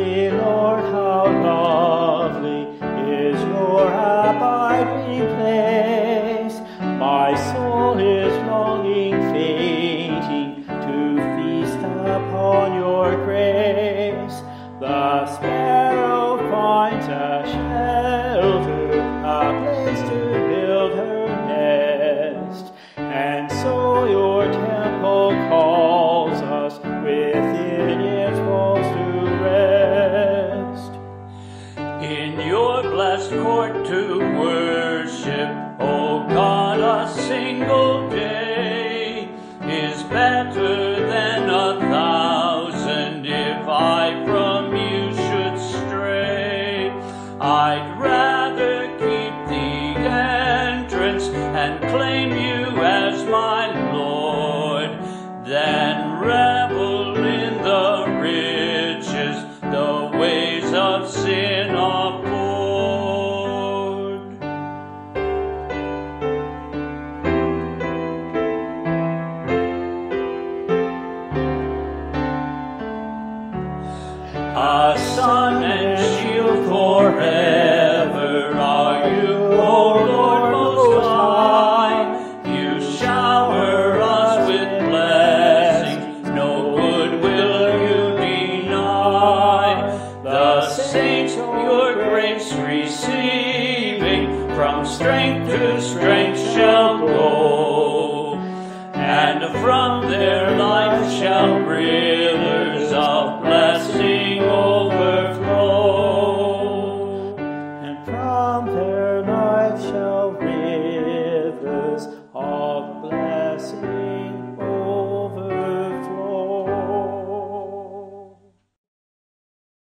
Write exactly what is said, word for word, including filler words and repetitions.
Heavenly Lord, how lovely is your abiding place. My soul is longing, fainting, to feast upon your grace. The sparrow finds a shelter, a place to build her nest, and so your temple calls us within its walls to rest. In your blessed court to worship, O God, a single day is better than a thousand if I from you should stray. I'd rather keep the entrance and claim you as my Lord than revel in the riches the ways of sin afford. A sun and shield forever are you, O Lord Most High. You shower us with blessings, no good will you deny. The saints your grace receiving, from strength to strength shall grow, and from their life shall rivers of blessing overflow. And from their life shall